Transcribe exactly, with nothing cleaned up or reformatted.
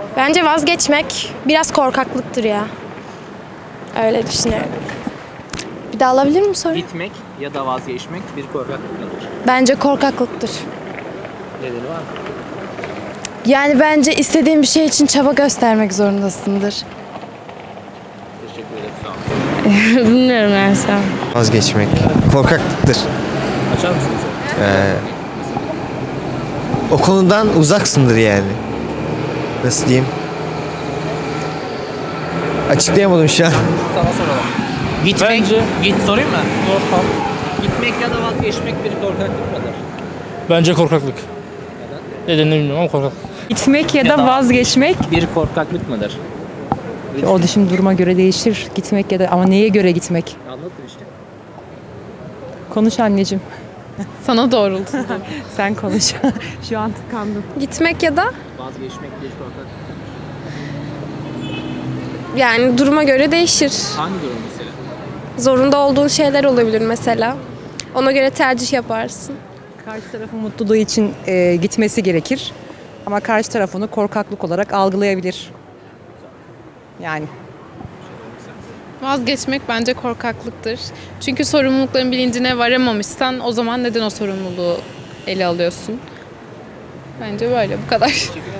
Bence vazgeçmek biraz korkaklıktır ya. Öyle düşünüyorum. Bir daha alabilir miyim soruyu? Gitmek ya da vazgeçmek bir korkaklık mıdır? Bence korkaklıktır. Nedeni var mı? Yani bence istediğin bir şey için çaba göstermek zorundasındır. Teşekkür ederim. Sağ olun. Bilmiyorum Ersem. Vazgeçmek. Korkaklıktır. Açar mısınız? Ee, o konudan uzaksındır yani. Nasıl diyeyim? Açıklayamadım şu an. Sana soralım. Gitmek, Bence- git sorayım mı? Yok abi. Gitmek ya da vazgeçmek bir korkaklık mıdır? Bence korkaklık. Nedenini bilmiyorum ama korkaklık. Gitmek ya Ya da da- vazgeçmek. Bir korkaklık mıdır? O da şimdi duruma göre değişir. Gitmek ya da ama neye göre gitmek? Anlatın işte. Konuş anneciğim. Sana doğrultuldu. Sen konuş. Şu an tıkandım. Gitmek ya da Vazgeçmek bir korkaklık. yani duruma göre değişir. Hangi durum mesela? Zorunda olduğun şeyler olabilir mesela. Ona göre tercih yaparsın. Karşı tarafın mutluluğu için e, gitmesi gerekir. Ama karşı taraf onu korkaklık olarak algılayabilir. Yani Vazgeçmek bence korkaklıktır. Çünkü sorumlulukların bilincine varamamışsan o zaman neden o sorumluluğu ele alıyorsun? Bence böyle bu kadar.